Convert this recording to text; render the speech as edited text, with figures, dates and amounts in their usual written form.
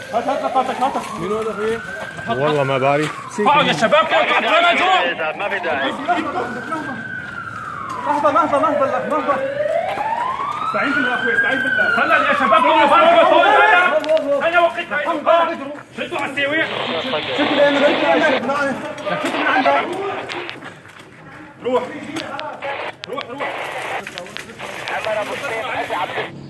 هات قطعتك هاتك. مين هذا فيه؟ والله ما بعرف. اقعد يا شباب ما في داعي. نهضة نهضة نهضة لك نهضة. استعين بالله اخوي استعين بالله. هلا يا شباب كله فرقوا هلا وقتها شدوا على السيويع. شدوا من عندك. روح روح روح.